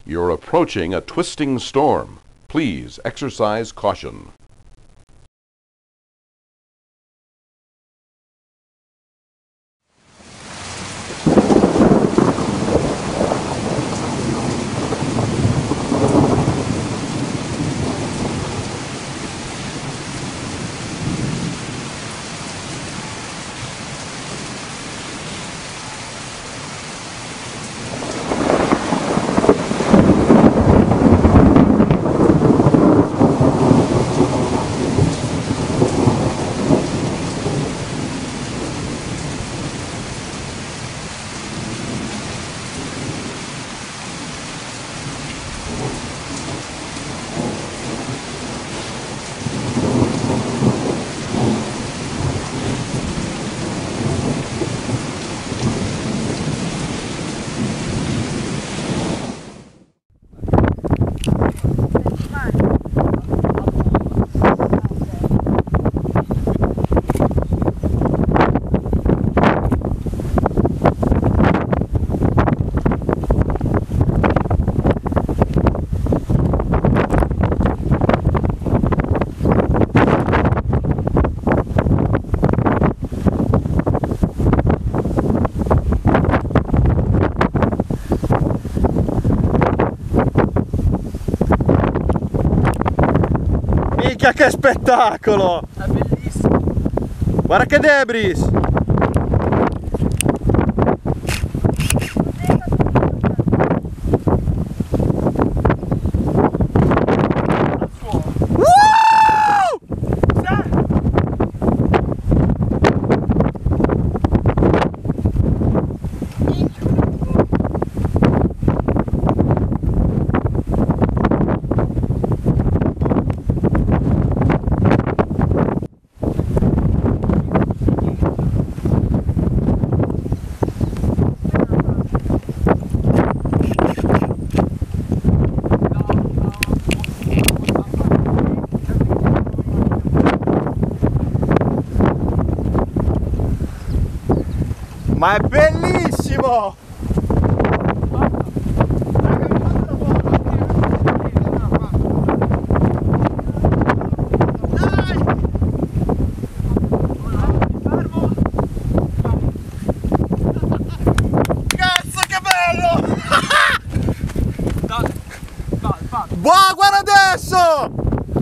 You're approaching a twisting storm. Please exercise caution. Minchia, che spettacolo! È bellissimo! Guarda che debris! Ma è bellissimo! Cazzo, che bello! Boh, guarda adesso!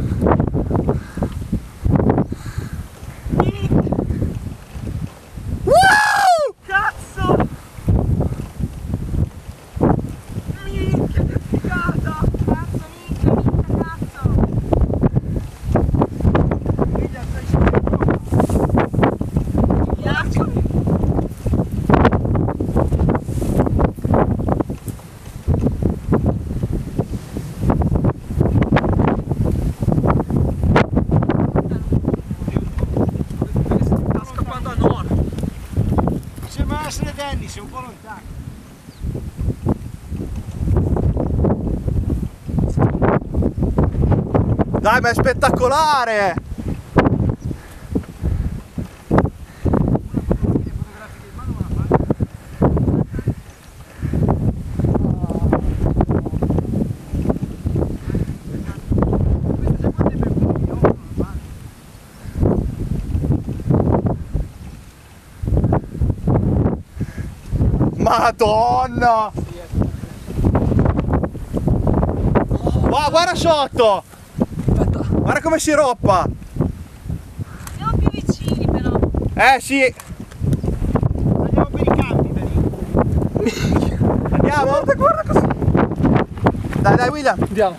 Essere Dennis, è un po' lontano. Dai, ma è spettacolare! Madonna! Wow, guarda sotto! Guarda come si roppa! Siamo più vicini però. Sì! Andiamo per i campi, Andiamo? Guarda così! Dai, William! Andiamo!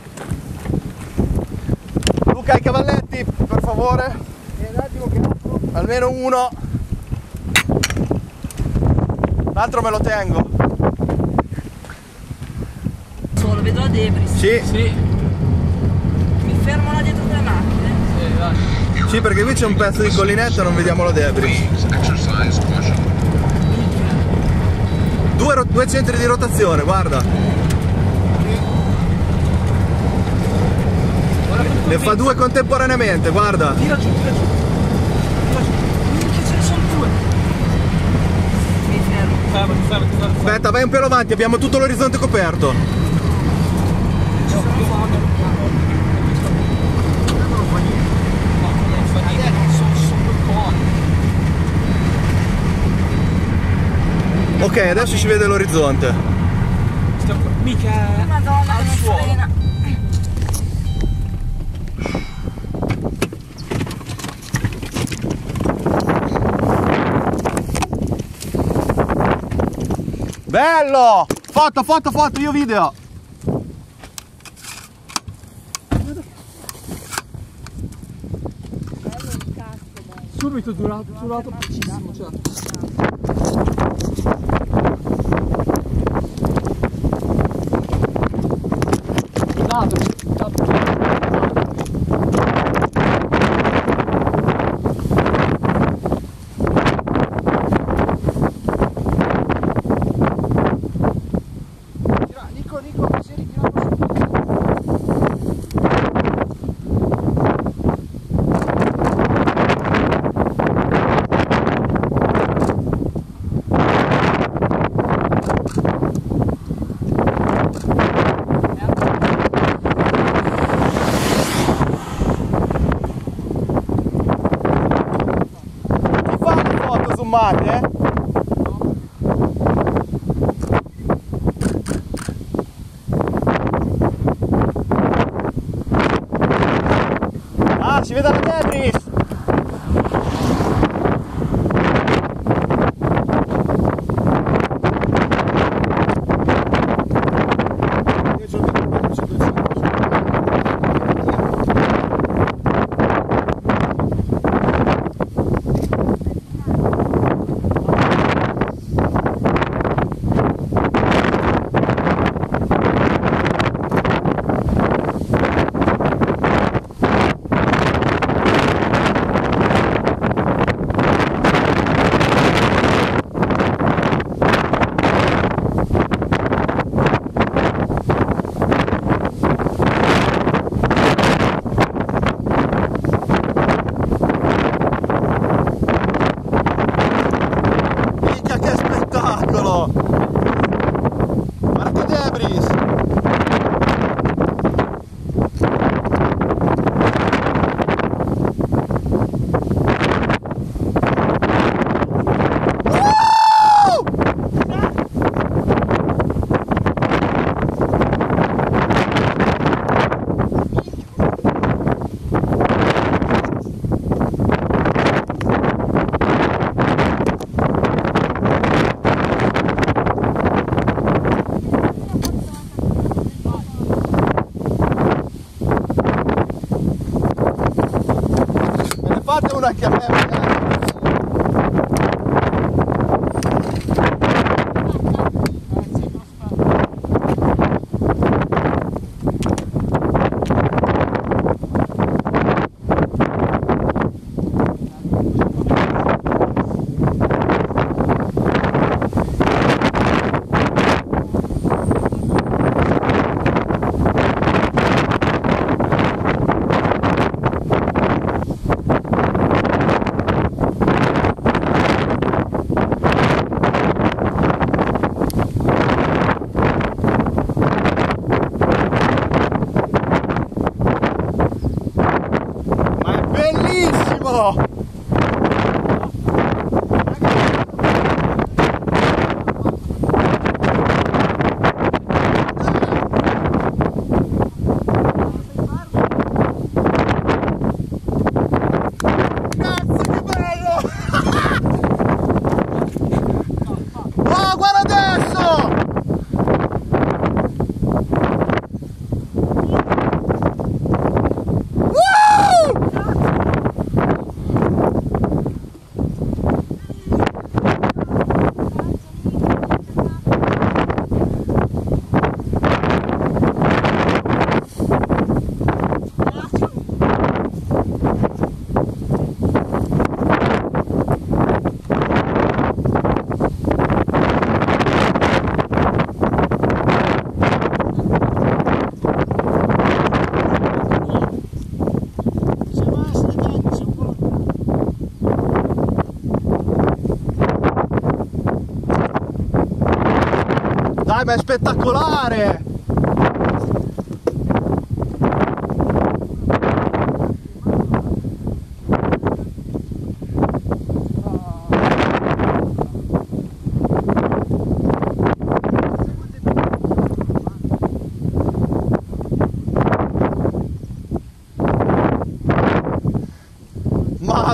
Luca, i cavalletti, per favore! Un attimo che apro. Almeno uno! L'altro me lo tengo! Solo, vedo la debris. Sì! Sì. Mi fermo là dietro le macchine. Sì, vai. Sì, perché qui c'è un pezzo di collinetta e non vediamo la debris. Due centri di rotazione, guarda! Ne fa due contemporaneamente, guarda! Tira giù, tira giù. Tira giù. Minchia, ce ne sono due. Mi fermo. Fermati. Aspetta, vai un pelo avanti, abbiamo tutto l'orizzonte coperto! foto. Non fa niente. No, non fa niente, non sono due cose. Ok, adesso si vede l'orizzonte. Mica Madonna, al che suolo. frena. Bello! Foto, foto, foto, io video! Subito durato pochissimo, cioè. Nico, si ritira. Ti fa le foto zoomate, eh? Ah, si vede la debris! Minchia, che spettacolo! Guarda che debris! Me ne fate una anche a me, ragazzi. Ma è bellissimo! Cazzo, che bello! Oh, guarda adesso! Dai, ma è spettacolare!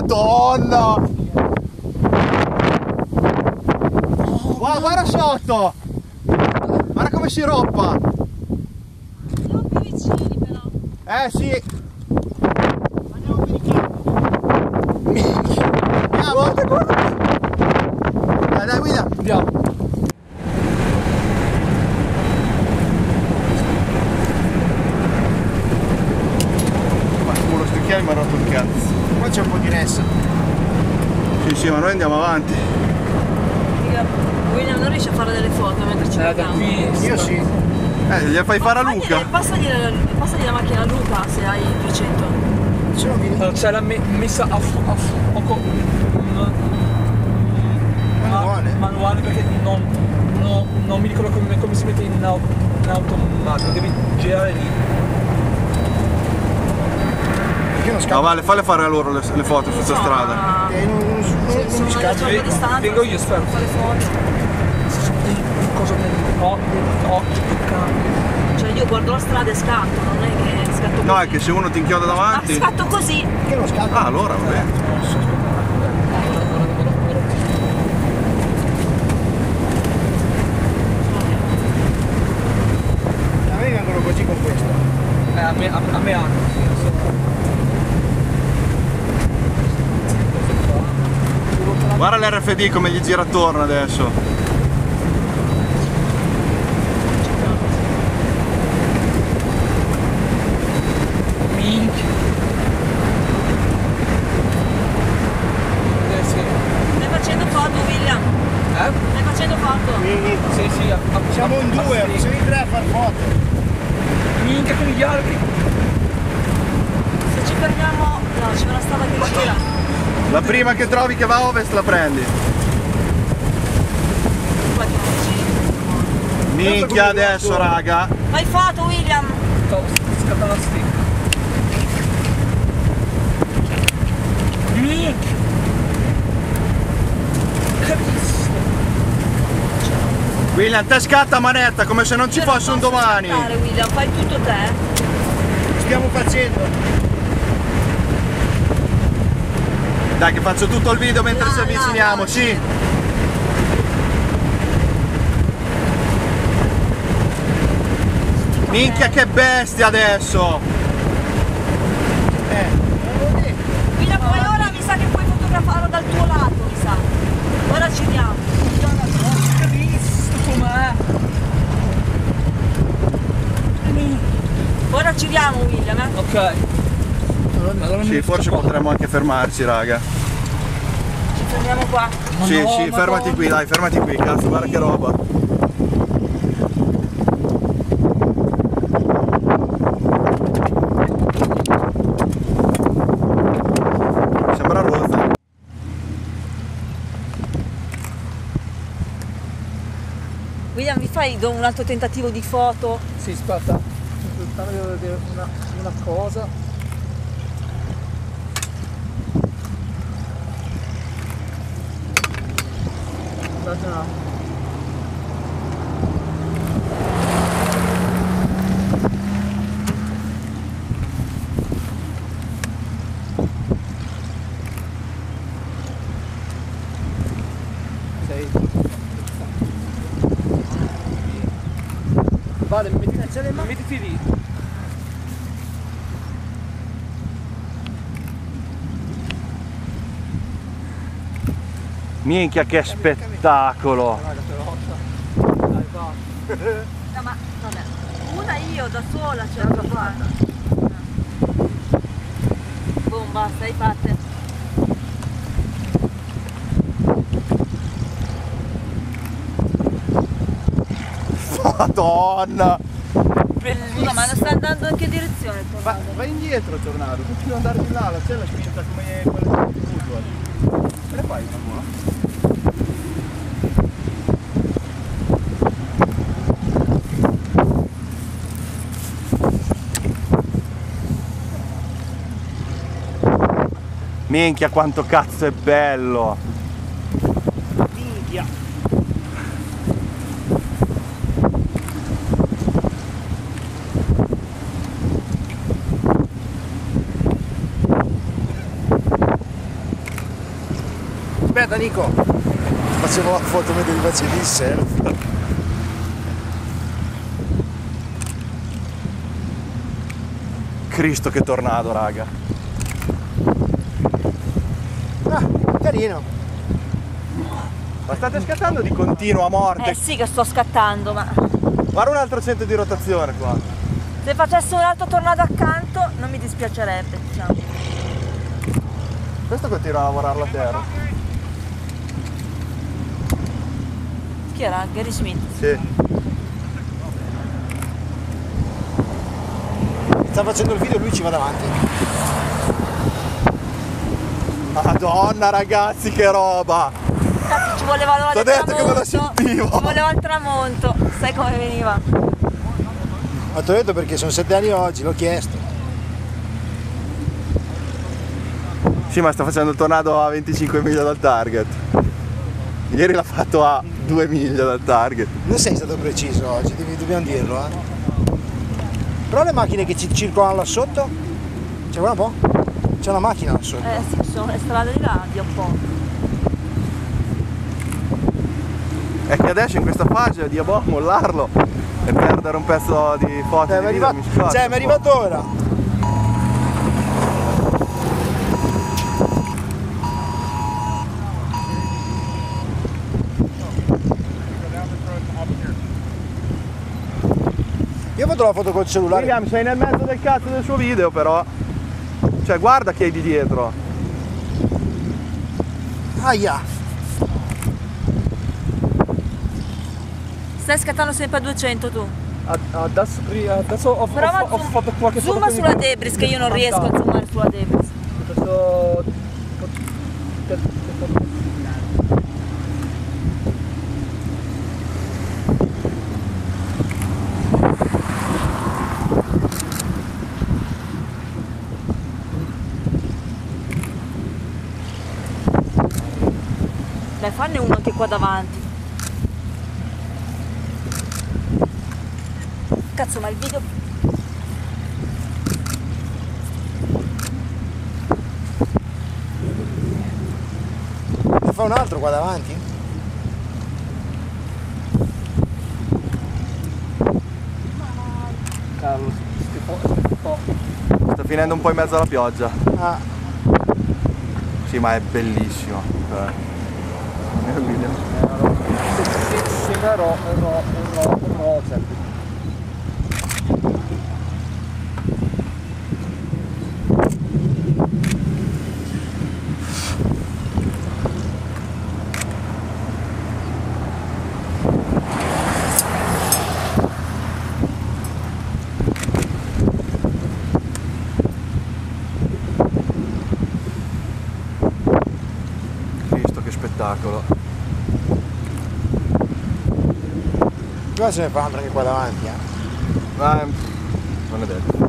Madonna! Guarda, guarda sotto! Guarda come si roppa! Siamo più vicini però. Sì! Andiamo per i campi! Guarda, guarda! Dai, guida! Andiamo. Ma con lo stecchiale mi ha rotto il cazzo. Qua c'è un po' di ressa. Sì, ma noi andiamo avanti. William non riesce a fare delle foto mentre ci Da vediamo. qui. Io sì. Gliela fai fare a Luca. Passagli la macchina a Luca se hai il 200. Ce l'ho video. Allora, c'è la messa a fuoco manuale perché non mi ricordo come si mette in automatico, devi girare lì. Perché non No, scappa? Vale, falle fare a loro le foto su questa strada. Non Sono mi una scappa. certa distanza. Vengo io, spero. Fare foto. Cosa nell'occhio cambia. Cioè io guardo la strada e scatto, non è che scatto così. No, è che se uno ti inchioda Ma davanti... scatto così. Perché non scappa? Ah, allora va bene. A me vengono così con questo. A me anche. Guarda l'RFD come gli gira attorno adesso. Minchia. Stai facendo foto, William? Stai facendo foto? Sì, Siamo in due, siamo in tre a far foto. Minchia con gli alberi. Se ci fermiamo, no, c'è una strada che gira. La prima che trovi che va a ovest la prendi. Qua che non ci- Minchia adesso, raga. Fai foto, William! Sto scattando la stick. Minchia. Cazzo. William, te scatta a manetta come se non ci Io non fosse un posso domani. scattare, William, fai tutto te. Stiamo facendo. Dai che faccio tutto il video mentre ci avviciniamo, no, sì. Minchia che bestia adesso. William, poi ora mi sa che puoi fotografarlo dal tuo lato, mi sa. Ora ci diamo. Cristo com'è? Ora ci diamo, William, eh? Ok. Allora Sì, forse potremmo anche fermarci, raga. Ci fermiamo qua. Sì, sì, fermati qui, dai, fermati qui, cazzo, guarda che roba. Sembra rozza. William, mi fai un altro tentativo di foto? Sì, aspetta. Devo vedere una cosa. Aspetta un attimo. Vale, mettiti lì. Minchia che spettacolo. Dai, va. No, ma vabbè. Una io da sola ce l'ho fatta. Boom, basta, hai fatte. Madonna. Scusa, ma non sta andando in che direzione il tornado? Vai indietro, tornado. Continua ad andare di là, la cella è spinta come quella di football. Che ne fai, mamma? Minchia quanto cazzo è bello. Minchia. Aspetta Nico, facevo la foto mentre ti facevi il selfie. Cristo che tornado, raga. Ah, carino. Ma state scattando di continuo a morte? sì che sto scattando, ma Guarda un altro centro di rotazione qua. se facessi un altro tornado accanto non mi dispiacerebbe, diciamo. Questo continua a lavorare la terra. Chi era? Gary Smith? Sì. Sta facendo il video e lui ci va davanti. Madonna ragazzi, che roba! Cazzo, ci voleva l'ora T'ho del detto che me lo tramonto. sentivo. Ci voleva il tramonto. Sai come veniva? Ma ti ho detto perché sono 7 anni oggi, l'ho chiesto. Sì, ma sta facendo il tornado a 25 miglia dal target. Ieri l'ha fatto a 2 miglia dal target. Non sei stato preciso oggi, dobbiamo dirlo, eh. Però le macchine che ci circolano là sotto, cioè guarda un po', c'è una macchina là sotto. Sì, ci sono le strade di là, di un po'. È che adesso in questa fase di mollarlo e perdere un pezzo di foto Mi di è video arrivato, mi scoccia cioè, un mi è po'. arrivato ora. Io ho fatto la foto col cellulare. William, sei nel mezzo del cazzo del suo video però. Cioè guarda chi hai di dietro. Aia. Stai scattando sempre a 200 tu. Adesso ho Però fatto qualche foto. zooma sulla Debris, che io non riesco a zoomare sulla Debris. Adesso... Dai, fanne uno anche qua davanti. Cazzo, ma il video... Ne fa un altro qua davanti? Carlo, Sta finendo un po' in mezzo alla pioggia. Ah, Sì, ma è bellissimo. William. Sembra rosa. Cristo, che spettacolo. qua se ne fa un'altra anche qua davanti, Ma non è detto.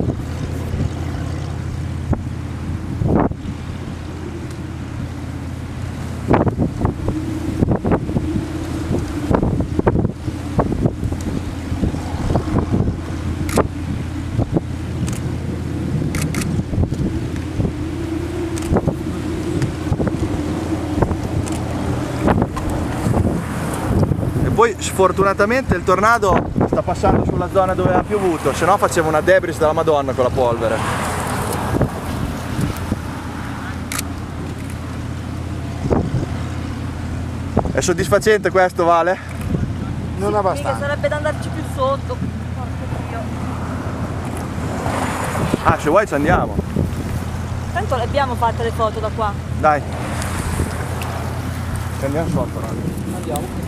Poi sfortunatamente il tornado sta passando sulla zona dove ha piovuto, se no faceva una debris della Madonna con la polvere. È soddisfacente questo, Vale? non Mica abbastanza. sarebbe da andarci più sotto. Porco Dio. Ah, se vuoi ci andiamo. Tanto le abbiamo fatte le foto da qua. Dai. Ci andiamo sotto, raga. Andiamo.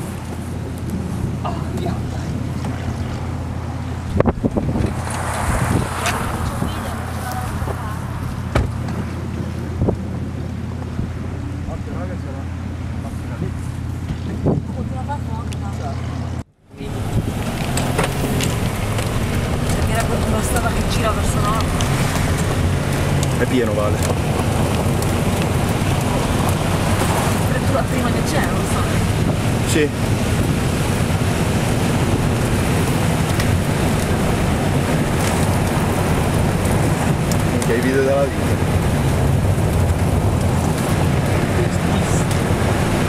Continua a fare foto, ma... Servirebbe una strada che gira verso nord. È pieno, Vale. Addirittura prima che c'è, non lo so. Sì. Minchia, i video della vita.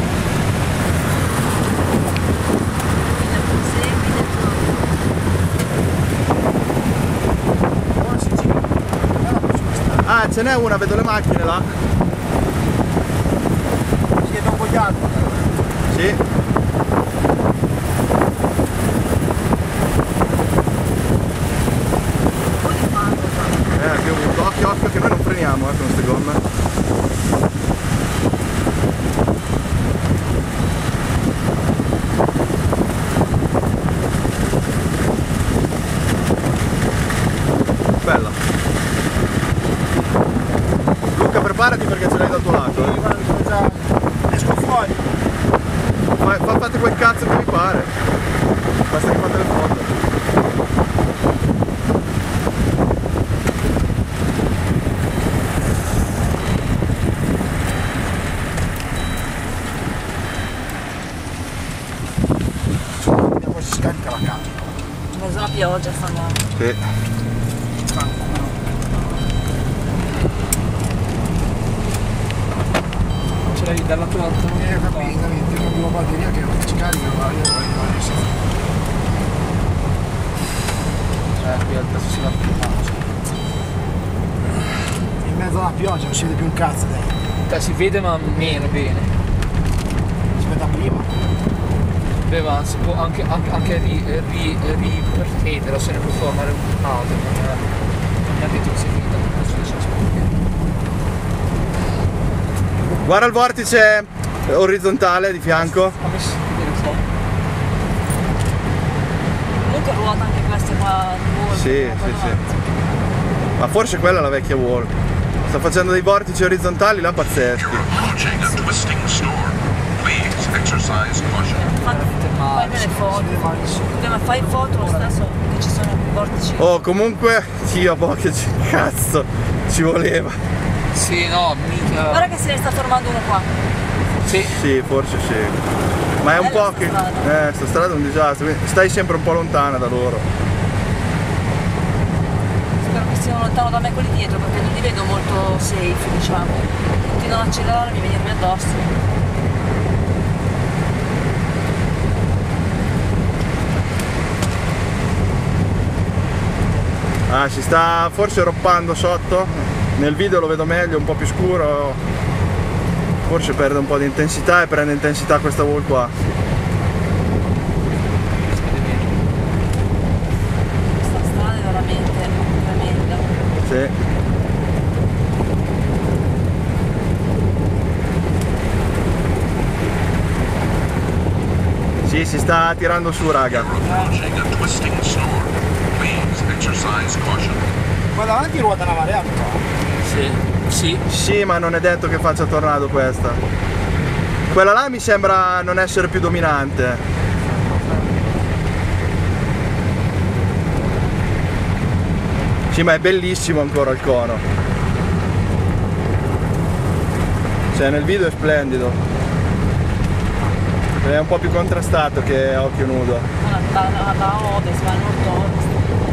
ce n'è una, vedo le macchine là. Siete un po' di altro. Sì. Che occhio che noi non freniamo con queste gomme. Bella. Luca, preparati perché ce l'hai dal tuo lato. Esco fuori. Fate quel cazzo che vi pare. Basta che fate le foto. Poi si scarica la camera. In mezzo alla pioggia stanno. Sì. Ce l'hai dalla tua Capito, io avevo la batteria che non si carica, ma io qui adesso si va più in mezzo alla pioggia non si vede più un cazzo dai. si vede ma meno bene. Aspetta prima. Beh, ma si può anche ripeterlo se ne può formare un altro, non ha detto che si è finita. Guarda il vortice orizzontale di fianco. Comunque ruota anche queste qua. Sì. Ma forse quella è la vecchia Wall. Sta facendo dei vortici orizzontali là pazzeschi. Approaching a twisting storm. Please exercise caution. Fai delle foto. Ma fai foto lo stesso che ci sono vortici. Oh, comunque, io che cazzo ci voleva. Sì, no, mica. Guarda che se ne sta formando uno qua. Sì. Sì, forse sì. Ma è un Bella po' che. sta strada. Sta strada è un disastro, quindi stai sempre un po' lontana da loro. Spero che siano lontano da me quelli dietro perché non li vedo molto safe, diciamo. Continuano ad accelerare e venirmi addosso. Ah, si sta forse roppando sotto. Nel video lo vedo meglio, un po' più scuro. Forse perde un po' di intensità e prende intensità questa wall qua. Questa strada è veramente tremenda. Sì. Sì, si sta tirando su, raga. Approaching a twisting storm. Please exercise caution. Qua davanti ruota una marea qua. Sì. Sì, ma non è detto che faccia tornado questa. Quella là mi sembra non essere più dominante. Sì, ma è bellissimo ancora il cono. Cioè nel video è splendido. È un po' più contrastato che a occhio nudo. Da ovest, va a nord-ovest.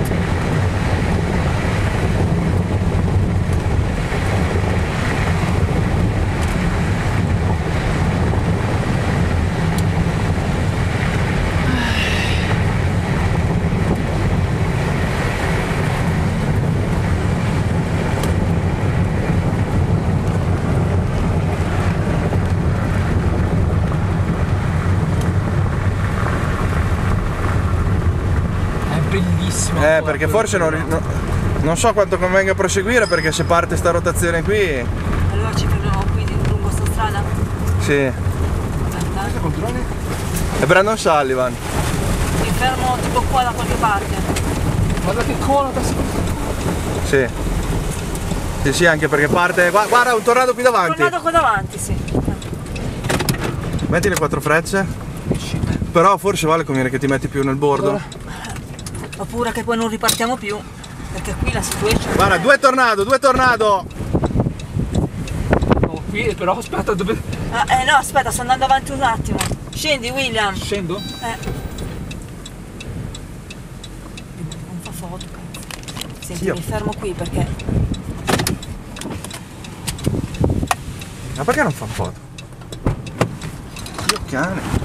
Bellissimo. Perché forse non so quanto convenga proseguire perché se parte sta rotazione qui. Allora ci fermiamo qui lungo sta strada? Sì. Aspetta. Controlli? È Brandon Sullivan. Mi fermo tipo qua da qualche parte. Guarda che cono da Sì. Sì, anche perché parte. Guarda un tornado qui davanti. Tornado qua davanti, sì. Metti le 4 frecce. Però forse vale conviene che ti metti più nel bordo. Oppure che poi non ripartiamo più. Perché qui la situation. Guarda, due tornado! No, qui però aspetta dove. No, aspetta, sto andando avanti un attimo. Scendi, William. Scendo? Non fa foto, cazzo. Senti, Sì, mi fermo qui perché. Ma perché non fa foto? Dio cane!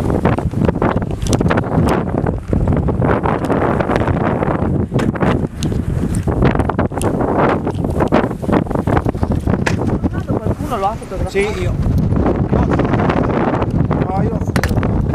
lo ha fotografato? Sì, io. No, io l'ho fotografato.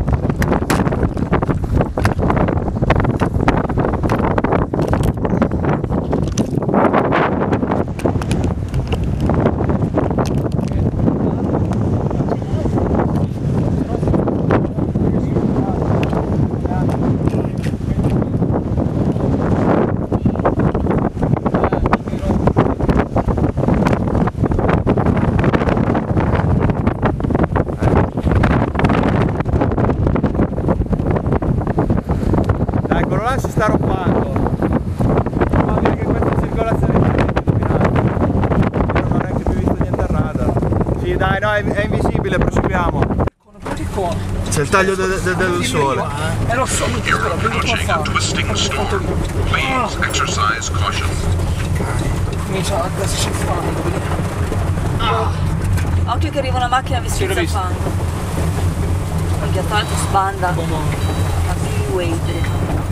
Si sta roppando, ma anche questa circolazione è illuminata. Io non ho neanche più visto niente al radar. Sì dai, no, è invisibile, proseguiamo. C'è il taglio del sole. Lo so, però Approaching a twisting storm. Please exercise caution. comincia a darsi il fango, vedi? Occhio che arriva una macchina Sì, l'ho vestita al visto. fango. Perché tanto sbanda. Ma di weight.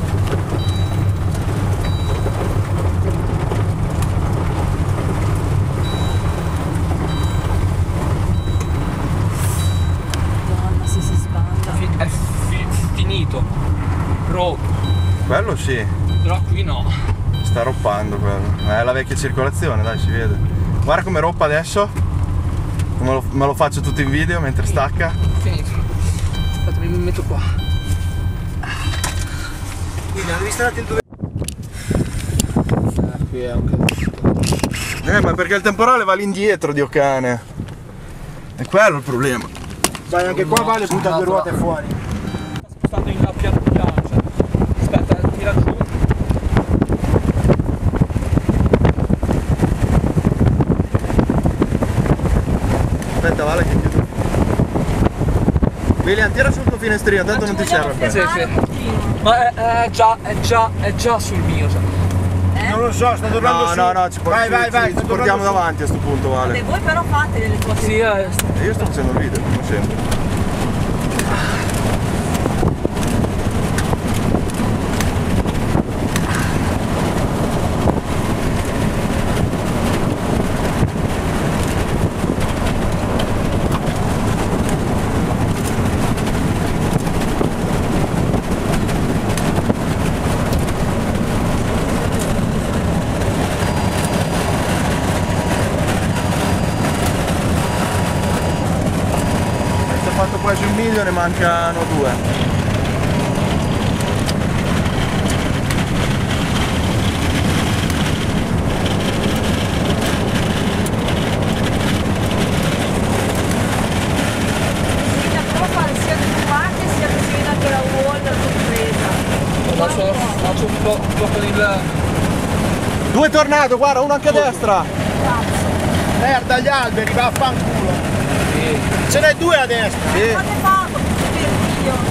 Madonna, se si sbanda. È finito. Però Quello sì, qui no. sta roppando quello. È la vecchia circolazione, dai, si vede. Guarda come roppa adesso. Me lo faccio tutto in video mentre stacca. Finito. Aspetta, mi metto qua. Quindi devi stare il dove. Qui è un casino. Ma perché il temporale va all'indietro, Dio cane. È quello il problema. Vai anche qua, vale, butta due ruote fuori. Sto spostando in piano piano, cioè. Aspetta, tira giù. Aspetta, vale che chiudo. William, tira sul tuo finestrino, tanto non ti serve per. Sì, sì. Ma è già sul mio, cioè. Non lo so, sta tornando su. No, ci vai, ci portiamo davanti a sto punto, Vabbè, Vale. voi però fate delle cose. Sì, E io sto facendo il video, come sempre. Ho fatto quasi 1 milione, ne mancano 2. Bisogna però fare sia le parte sia che si veda anche la wall compresa. faccio un po' con il... 2 tornado, guarda, uno anche a destra. Merda gli alberi, va a fanculo. Ce n'è 2 a destra. Sì. Fate foto per il video.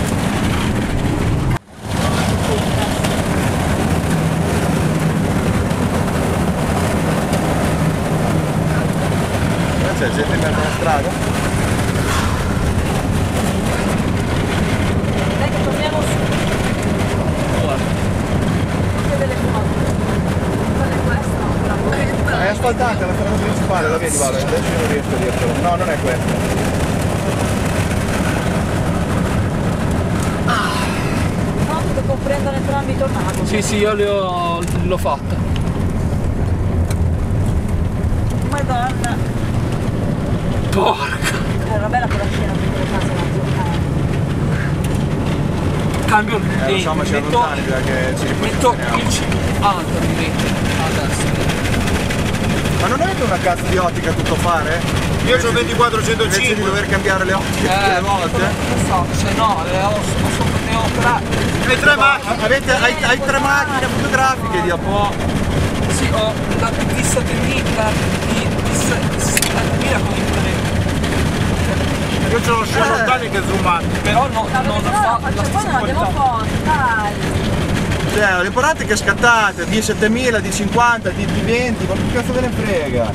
C'è gente in mezzo alla strada. Dai che torniamo su. Tutte delle foto. Quella è questa, la questa. È asfaltata, la strada principale, la vedi, Vale? Adesso io non riesco a dirtelo. No, non è questa. Foto che comprendono entrambi i tornado. Sì, sì, io l'ho fatta. Madonna. Porca! Era bella quella scena dentro le case la giocare. Cambio Lo so, ma ci metto allontani perché ci metto riposizioniamo. il 50 mi metto adesso. Ma non avete una cazzo di ottica a tutto fare? Io ho Invece di 2405. dover cambiare le ottiche tutte le volte? Non so, se no, ne ho 3. E 3 macchine. Hai 3 macchine fotografiche di a po'. Sì, ho la D7000, la D7000 con il telefono. Io ce l'ho sia lontani che zoomati. Però non fa la Poi stessa non abbiamo qualità. foto, dai. Cioè, l'importante è che scattate, di 7000, di 50, di 20, ma che cazzo ve ne frega?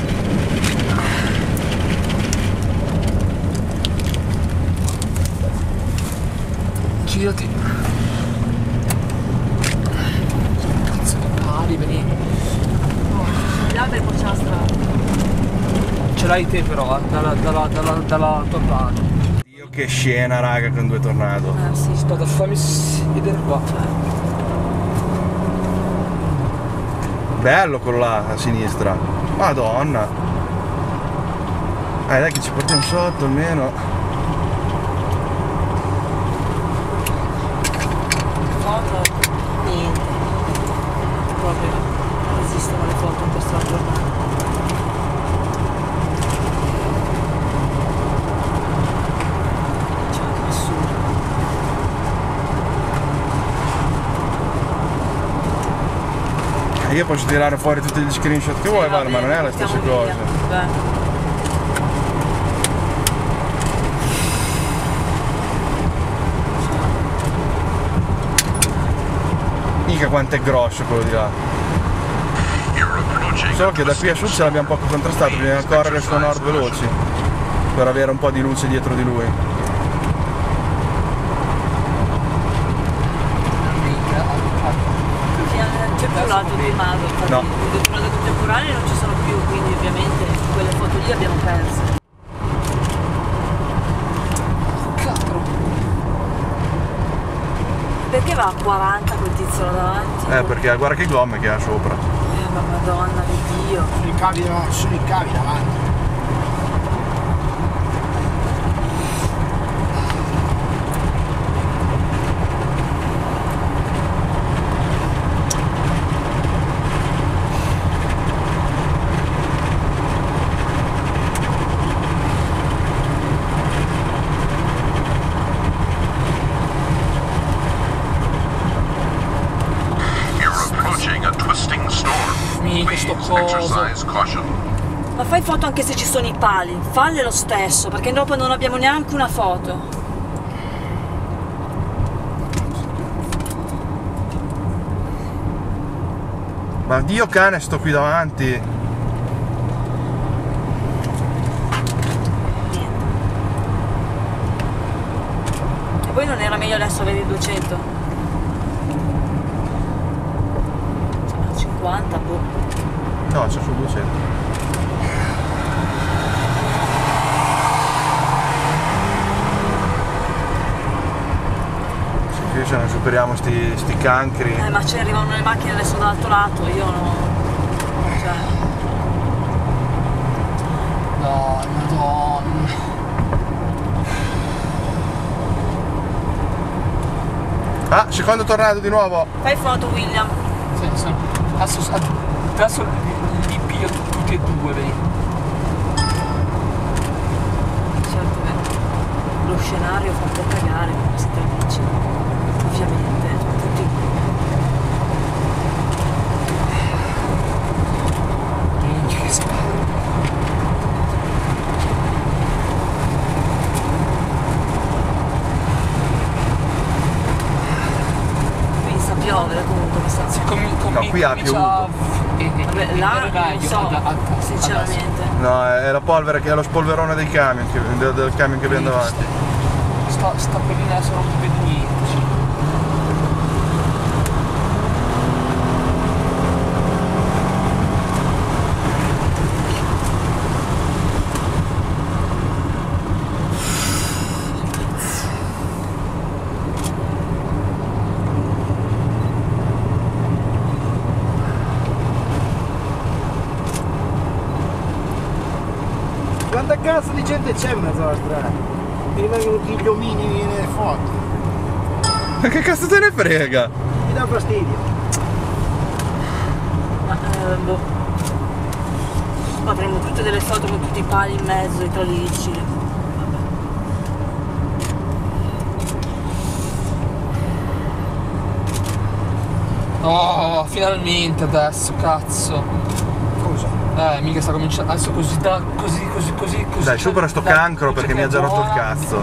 Girati. Cazzo di pali, veni. Gli alberi poi c'è la strada. C'è vedrai te però, dalla tua parte. Dio che scena raga con 2 tornado. Sì. Aspetta, fammi vedere qua. Bello quello là a sinistra. Madonna. Dai che ci portiamo sotto almeno. Foto? Niente. Proprio non esistono le foto in questa giornata. Cioè, assurdo. Io posso tirare fuori tutti gli screenshot che vuoi, guarda, ma non è la stessa cosa. Beh. Mica quanto è grosso quello di là. Solo che da qui a sud ce l'abbiamo poco contrastato, bisogna correre sul nord veloci per avere un po' di luce dietro di lui. Temporale di Mago, infatti No. le tornate temporali non ci sono più, quindi ovviamente quelle foto lì abbiamo perse. Cazzo. Perché va a 40 quel tizio là davanti? Perché guarda che gomme che ha sopra. Ma madonna di Dio. Sono i cavi davanti. Sto coso. Ma fai foto anche se ci sono i pali, falle lo stesso, perché dopo non abbiamo neanche una foto. Ma Dio cane sto qui davanti. E poi non era meglio adesso avere i 200? 50, boh. No, c'è su 200. Qui se non superiamo sti cancri. Ma ci arrivano le macchine adesso dall'altro lato, io no. Cioè. No, madonna. Ah, secondo tornado di nuovo. Fai foto, William. Adesso li piglio tutti e due, vedi? Certo che lo scenario fa un po' cagare con questi amici. Ovviamente. Tutti. Che spalle. Qui inizia a piovere comunque mi sa. No, qui ha piovuto. Vabbè, là non so, sinceramente. No, è la polvere che è lo spolverone dei camion, del camion che abbiamo davanti. Sta collina adesso non vedo niente. Quanta cazzo di gente c'è in mezzo alla strada? Mi rimangono tutti gli omini nelle foto. Ma che cazzo te ne frega? Mi dà fastidio. Ma boh. Ma avremo tutte delle foto con tutti i pali in mezzo, i tralicci. Oh, finalmente adesso, cazzo. Cosa? Mica sta cominciando. Adesso così. Dai, supera sto cancro perché mi ha già rotto il cazzo.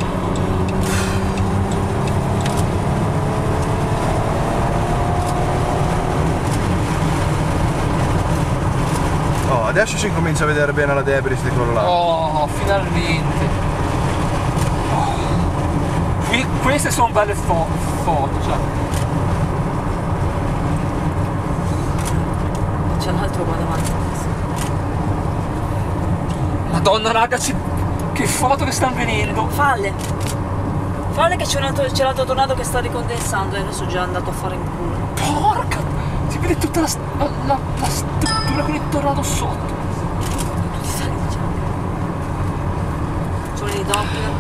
Oh, adesso si incomincia a vedere bene la debris di quello là. Oh, finalmente. Oh. Queste sono belle foto, cioè. C'è l'altro qua davanti. Madonna ragazzi, che foto che stanno venendo. Falle che c'è l'altro tornado che sta ricondensando e adesso è già andato a fare in culo. Porca! Si vede tutta la struttura con il tornado sotto. Sono i Doppler.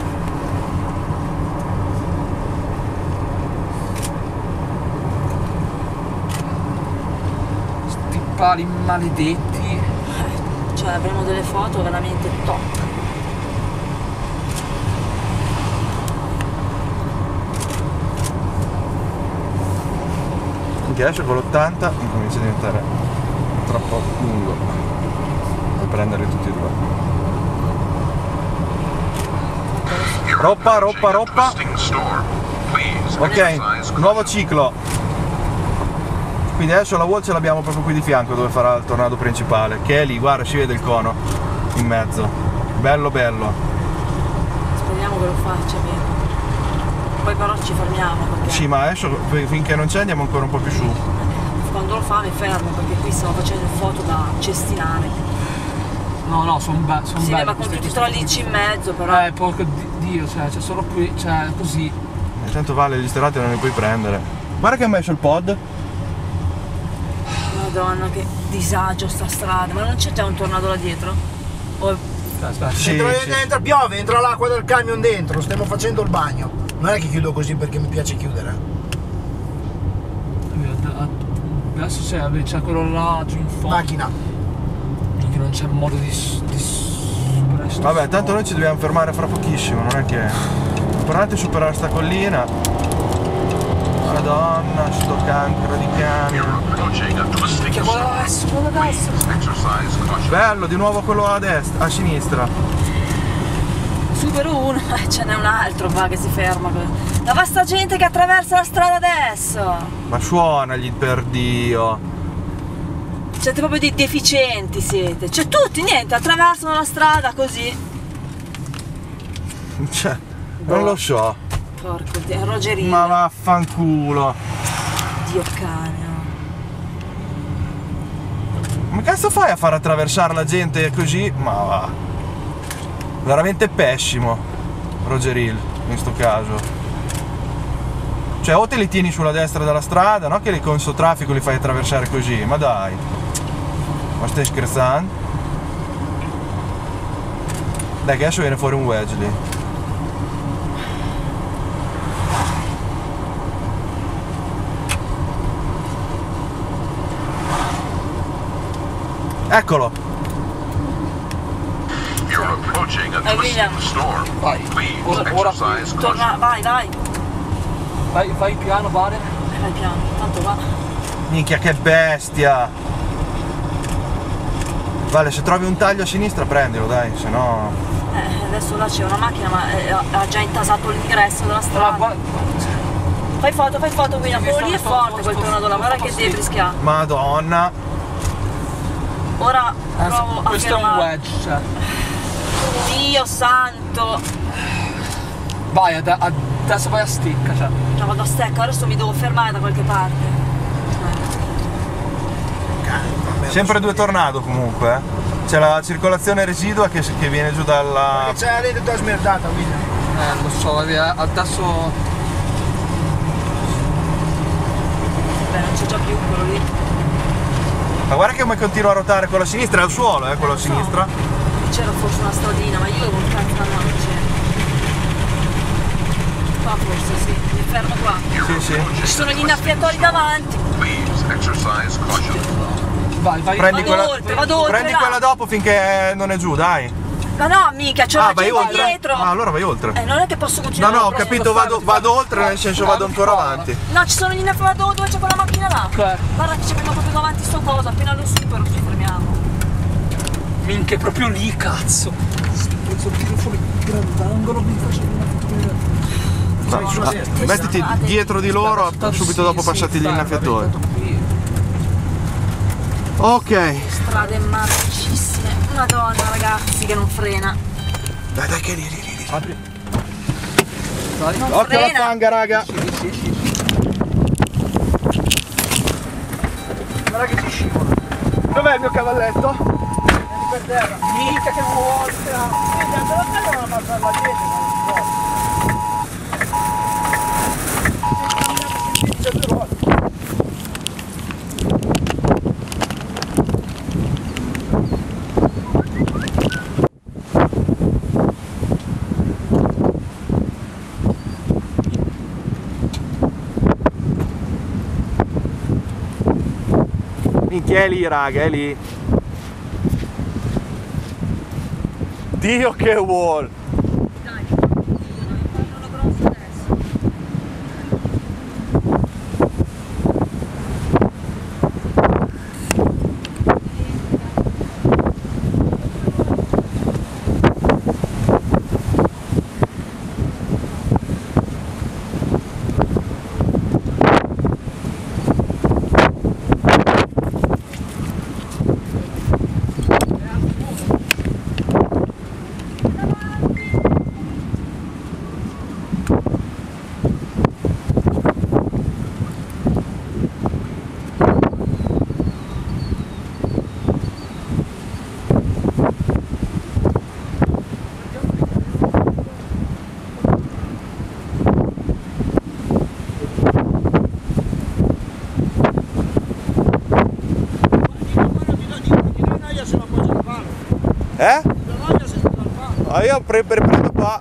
Sti pali maledetti. Cioè avremo delle foto veramente top. Che esce con l'80 incomincia a diventare troppo lungo per prenderli tutti e due. Roppa. Ok, nuovo ciclo. Quindi adesso la wall ce l'abbiamo proprio qui di fianco dove farà il tornado principale, che è lì, guarda, si vede il cono in mezzo. Bello. Speriamo che lo faccia bene. Poi però ci fermiamo perché Sì, ma adesso finché non c'è andiamo ancora un po' più su. quando lo fa mi fermo perché qui stiamo facendo foto da cestinare. No, sono belli. Sì, ma con tutti i tralicci in mezzo però. Porco Dio, cioè, c'è solo qui, cioè, così. Tanto vale, gli sterati non li puoi prendere. Guarda che ha messo il pod. Madonna che disagio sta strada, ma non c'è già un tornado là dietro? Aspetta. Sì, Entra, piove, entra l'acqua del camion dentro, stiamo facendo il bagno. Non è che chiudo così perché mi piace chiudere. Adesso c'è quello là giù in fondo. Macchina. Che non c'è modo di superare sto Vabbè, tanto stormo. noi ci dobbiamo fermare fra pochissimo, non è che... Provate a superare sta collina. Madonna, sto cancro di camion. Che quello adesso. Bello, di nuovo quello a destra, a sinistra. Super uno, ce n'è un altro qua che si ferma. Ma va sta gente che attraversa la strada adesso! Ma suonagli per Dio. Siete proprio dei deficienti siete. Cioè tutti, niente, attraversano la strada così. Cioè, non lo so. Porco Dio, Rogerino. Ma vaffanculo. Dio cane. Ma cazzo fai a far attraversare la gente così? Ma va. Veramente pessimo Roger Hill in sto caso. Cioè o te li tieni sulla destra della strada, no? Che con sto traffico li fai attraversare così. Ma dai. Ma stai scherzando? Dai che adesso viene fuori un wedge lì. Eccolo! William, Vai, ora torna, vai. vai piano, Vale. Vai piano, tanto va. Minchia che bestia! Vale, se trovi un taglio a sinistra prendilo dai, se no... Adesso là c'è una macchina ma ha già intasato l'ingresso della strada. Fai foto William, quello lì è forte quel tornado là, guarda che debris che ha. Madonna! Ora provo a Questo è un fermare. wedge, cioè. Dio santo! Vai, adesso vai a sticca, cioè. No, vado a stecca, adesso mi devo fermare da qualche parte. Sempre due tornado comunque, eh. C'è la circolazione residua che viene giù dalla... C'è la rete tutta smerdata, William. Lo so, adesso... Beh, non c'è già più quello lì. Ma guarda che come continua a rotare quello a sinistra, è al suolo quello a sinistra. C'era forse una stradina, ma io devo un cazzo non c'è. Qua forse sì, mi fermo qua. Sì. Ci sono gli innaffiatori davanti. Vai. Prendi Vado oltre, prendi là. quella dopo finché non è giù, dai. Ma no, mica, c'è la vai gente oltre? dietro. Ah, allora vai oltre. Non è che posso No, continuare. ho capito, vado oltre, nel senso vado ancora avanti. No, ci sono gli innaffiatori dove c'è quella macchina là. Ok. Guarda che ci abbiamo proprio davanti sto coso, appena lo supero ci fermiamo. Minchia, è proprio lì, cazzo. Sto tiro fuori il grandangolo, mi faccio Mettiti dietro di loro, subito dopo passati gli innaffiatori. Ok. Strade marcissime. Madonna ragazzi che non frena. Dai, che lì. Apri. Non Occhio alla frena. fanga, raga. Sì. Guarda che ci scivola. Dov'è il mio cavalletto? Vieni per terra. Mica che vuole, però. Quindi anche la terra non la passa la gente, ma non può. Minchia, è lì raga, è lì. Dio che wall! Dai, fanno grosso adesso. Eh? Ah, io prendo qua.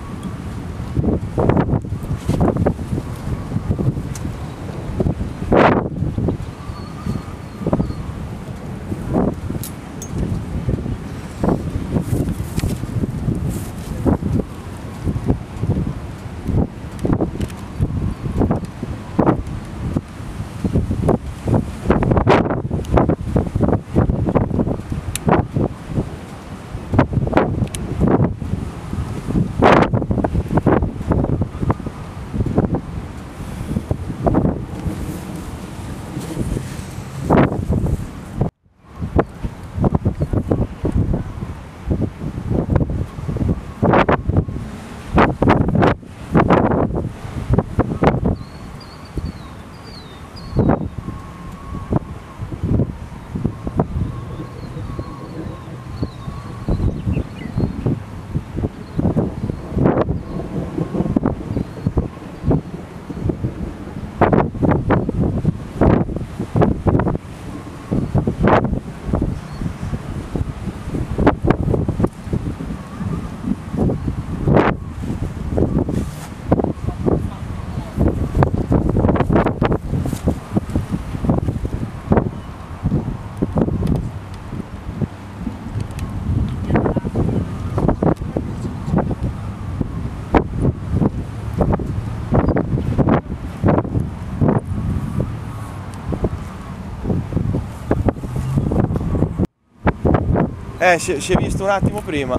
Si è visto un attimo prima.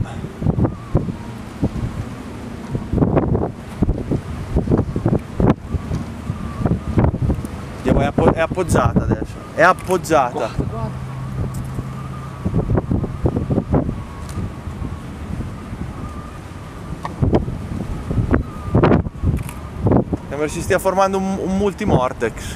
È appoggiata adesso. È appoggiata. Sembra si stia formando un multimortex.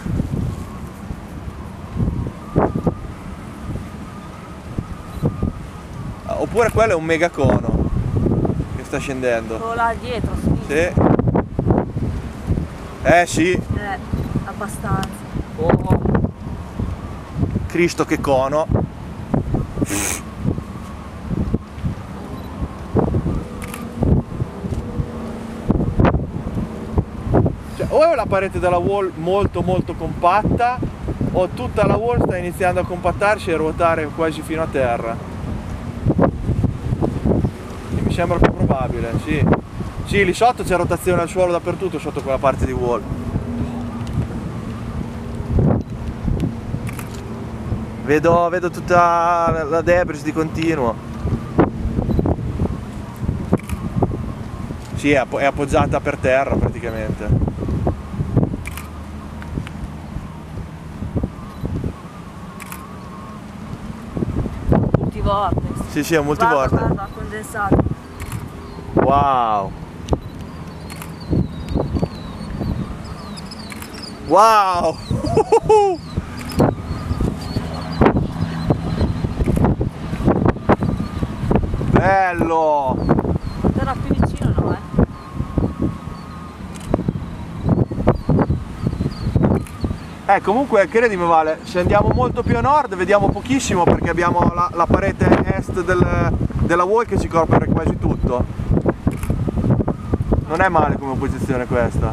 Oppure quello è un megacono che sta scendendo. Quello là dietro, sì. Sì. Abbastanza. Oh. Cristo che cono. Cioè, o è la parete della wall molto compatta, o tutta la wall sta iniziando a compattarsi e a ruotare quasi fino a terra. Mi sembra più probabile, sì. Sì, lì sotto c'è rotazione al suolo dappertutto sotto quella parte di wall. Vedo tutta la debris di continuo. Sì, è appoggiata per terra praticamente. Multivortex. Sì, è un multivortex. Guarda, condensato. Wow. Wow. Bello! Era più vicino, no, Comunque credimi Vale, se andiamo molto più a nord vediamo pochissimo perché abbiamo la parete est della wall che ci copre quasi tutto. Non è male come posizione questa.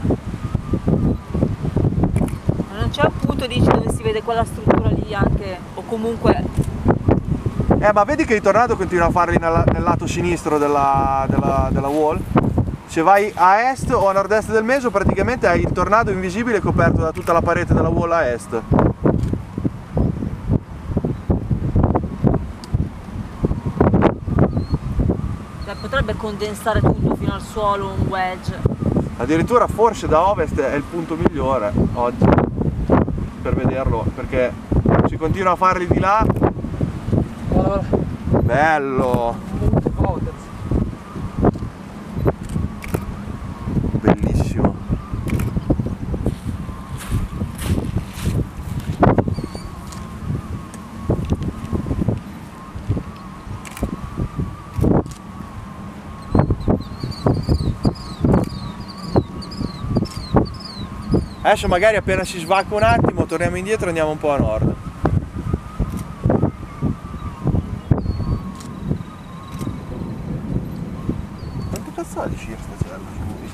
Ma non c'è un punto, dici, dove si vede quella struttura lì anche, o comunque... Ma vedi che i tornado continua a farli nel lato sinistro della wall? Se vai a est o a nord-est del meso praticamente hai il tornado invisibile coperto da tutta la parete della wall a est. Cioè, potrebbe condensare tutto fino al suolo, un wedge. Addirittura forse da ovest è il punto migliore oggi per vederlo, perché si continua a farli di là. Guarda, Bello! Monte Coders. Bellissimo. Adesso magari appena si svacca un attimo torniamo indietro e andiamo un po' a nord. Quanto cazzo ha di scia sta cella?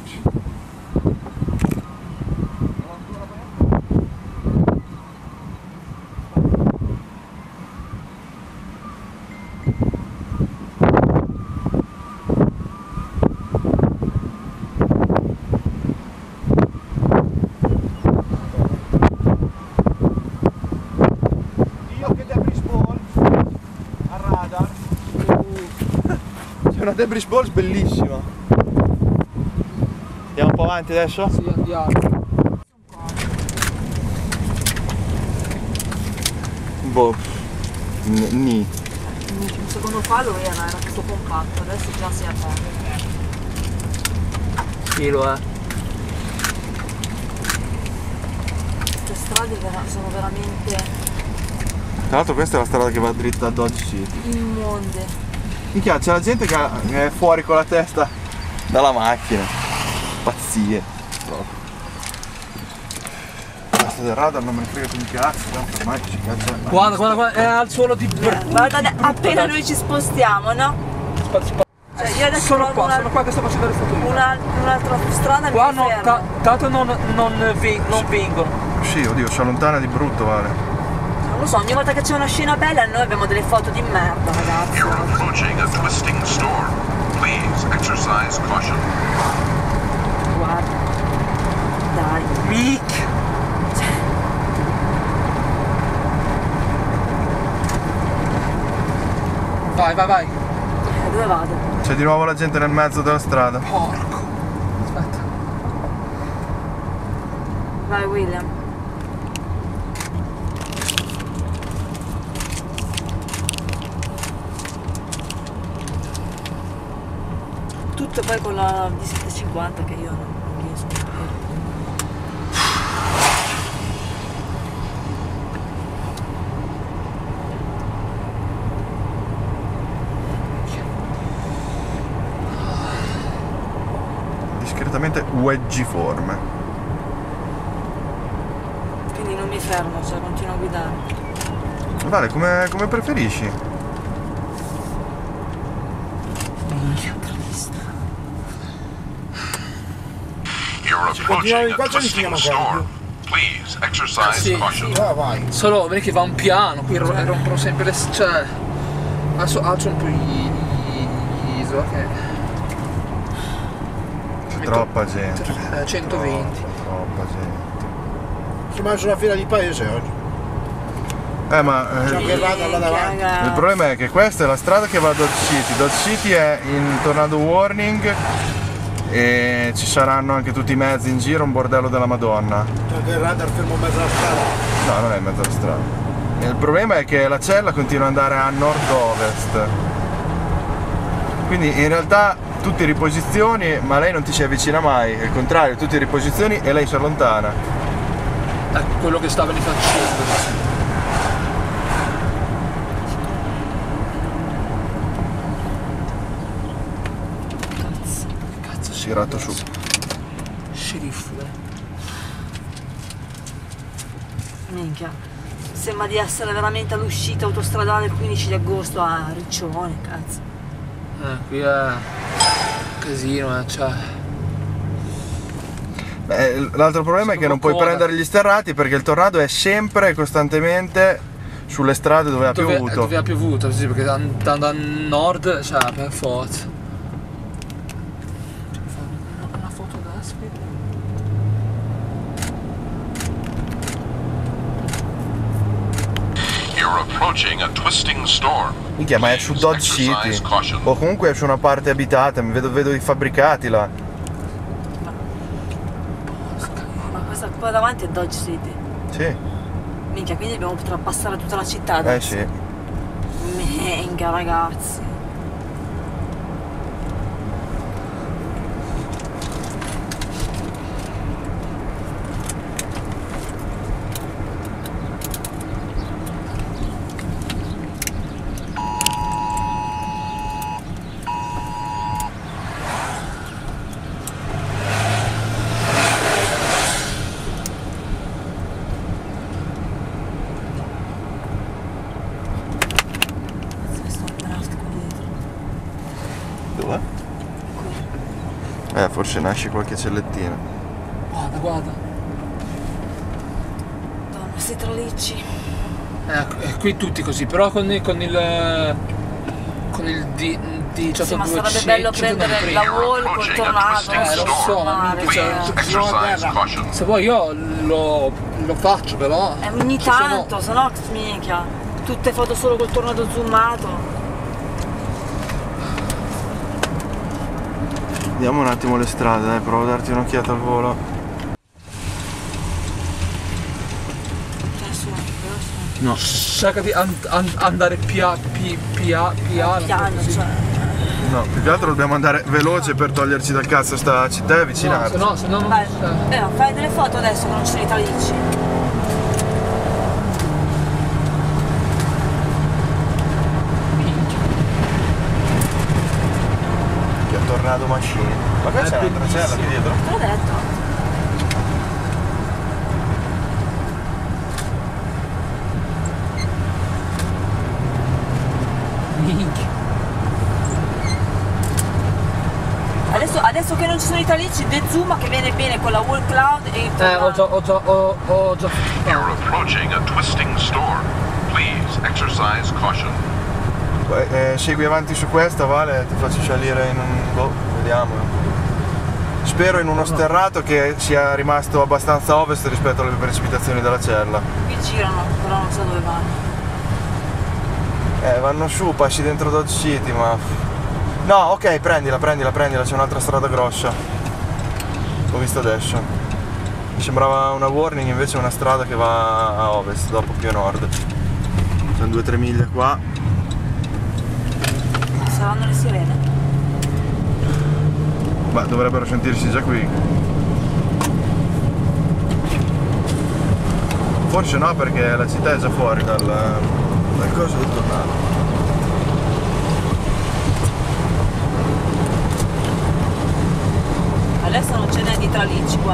C'è una debris balls bellissima. Andiamo un po' avanti adesso? Sì, andiamo. Boh. Ni. Un secondo fa lo era tutto compatto, adesso già si è aperto. Sì, lo è. Le strade sono veramente Tra l'altro questa è la strada che va dritta a Dodge City. immonde. Minchia, c'è la gente che è fuori con la testa dalla macchina. Pazzie. Proprio. Questa del radar non me ne frega più un cazzo, tanto ormai ci cazzo. Guarda, è al suolo di... Guardate, appena noi ci spostiamo, no? Cioè, io adesso Sono trovo qua che sto facendo le foto io. un'altra strada Qua mi no, fermo. tanto non vengono. Sì, oddio, si allontana di brutto, Vale. Non lo so, ogni volta che c'è una scena bella noi abbiamo delle foto di merda, ragazzi. You're approaching a twisting storm. Please exercise caution. Guarda. Dai. Mic! Vai. Dove vado? C'è di nuovo la gente nel mezzo della strada. Porco. Aspetta. Vai William. Tutto poi con la D750 che io non riesco a vedere. Discretamente wedgiforme. Quindi non mi fermo, cioè continuo a guidare. Vale, come preferisci? You're approaching a qua, ce li twisting finiamo qua. storm. Please exercise Sì. caution. Vai. Solo vedi che va un piano, qui rompono sempre le... cioè... Adesso alzo un po' gli ISO che... C'è troppa gente. 120. Troppa gente. Si mangia una fila di paese oggi. Ma C'è anche il radar là davanti. il problema è che questa è la strada che va a Dodge City. Dodge City è in tornado warning e ci saranno anche tutti i mezzi in giro, un bordello della Madonna. C'è anche il radar fermo in mezzo alla strada. No, non è in mezzo alla strada. E il problema è che la cella continua ad andare a nord-ovest. Quindi in realtà tu ti riposizioni ma lei non ti si avvicina mai, al contrario, tu ti riposizioni e lei si allontana. È quello che stava facendo. tirato su. Sceriffo, dai. Minchia, sembra di essere veramente all'uscita autostradale il 15 di agosto a Riccione, cazzo. Qui è casino, cioè. L'altro problema è che non puoi prendere gli sterrati perché il tornado è sempre e costantemente sulle strade dove ha piovuto. Dove ha piovuto, sì, perché andando a nord, cioè, per forza. Una foto adesso qui. You're approaching a twisting storm. Minchia, ma è su Dodge City. O comunque è su una parte abitata, vedo i fabbricati là. Ma questa qua davanti è Dodge City. Sì. Minchia, quindi dobbiamo trapassare tutta la città adesso. Sì. Minchia, ragazzi. Dove? Forse nasce qualche cellettina. Guarda. Madonna, sti tralicci. Qui tutti così, però con il D18 Sì, ma sarebbe bello prendere la wall col tornado. Lo so, ma se vuoi io lo faccio, però. Ogni tanto, se no, minchia. Tutte foto solo col tornado zoomato. Vediamo un attimo le strade, provo a darti un'occhiata al volo. No. Cerca di andare piano. Cioè. No, più che altro dobbiamo andare veloce per toglierci dal cazzo sta città e avvicinarci. Se no non. Vai, fai delle foto adesso che non ci sono i tralicci. Che è tornado machine. Ma qua c'è un'altra cella qui dietro? Te l'ho detto. Adesso che non ci sono i tralicci, dezooma che viene bene con la wall cloud e il tornado. Ho già You're approaching a twisting storm. Please exercise caution. Segui avanti su questa, Vale, ti faccio salire in un... boh, vediamo. Spero in uno sterrato che sia rimasto abbastanza a ovest rispetto alle precipitazioni della cella. Qui girano, però non so dove vanno. Vanno su, passi dentro Dodge City, ma... No, ok, prendila, c'è un'altra strada grossa. L'ho visto adesso. Mi sembrava una warning, invece è una strada che va a ovest, dopo più a nord. Sono 2-3 miglia qua. Saranno le sirene? Ma dovrebbero sentirsi già qui. Forse no, perché la città è già fuori dal coso del tornado. Adesso non ce n'è di tralicci qua.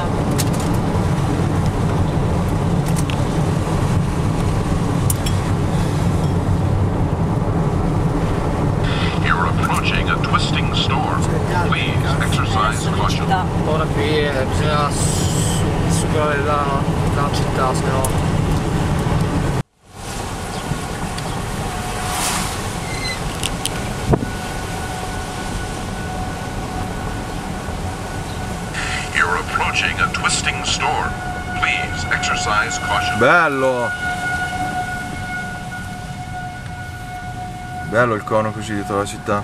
You're approaching a twisting storm. Please exercise caution. Ora qui bisogna superare la città, se no. You're approaching a twisting storm. Please exercise caution. Bello! Bello il cono così dietro la città.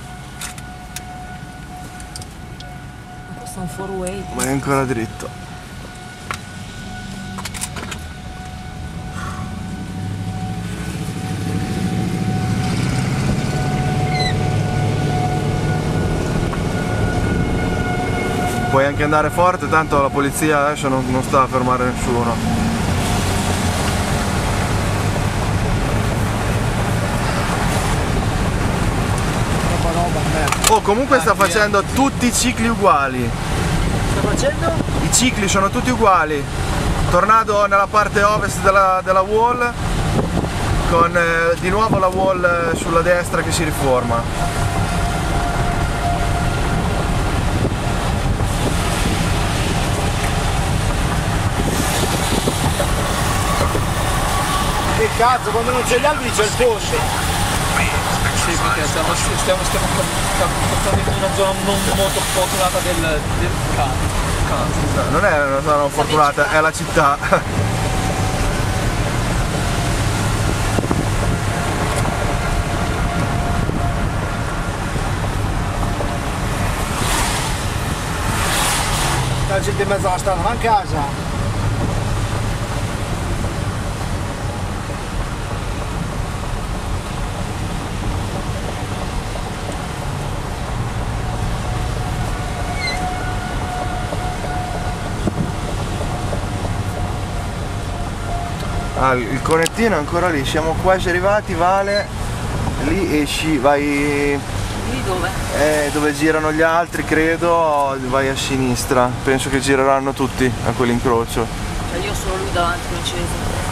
Questo è un four way. Ma è ancora dritto. Puoi anche andare forte, tanto la polizia adesso non sta a fermare nessuno. Oh, comunque sta facendo tutti i cicli uguali. Sta facendo? I cicli sono tutti uguali. Tornado nella parte ovest della wall, con di nuovo la wall sulla destra che si riforma. Che cazzo, quando non c'è gli alberi c'è il ponte. Sì, perché stiamo portando in una zona non molto fortunata del Kansas. Non è una zona fortunata, è la città. La gente in mezzo alla strada, ma a casa. Ah, il conettino è ancora lì, siamo quasi arrivati, Vale, lì esci, vai Lì dove? dove girano gli altri, credo, vai a sinistra, penso che gireranno tutti a quell'incrocio. Cioè io ho solo lui davanti, non ci vedo.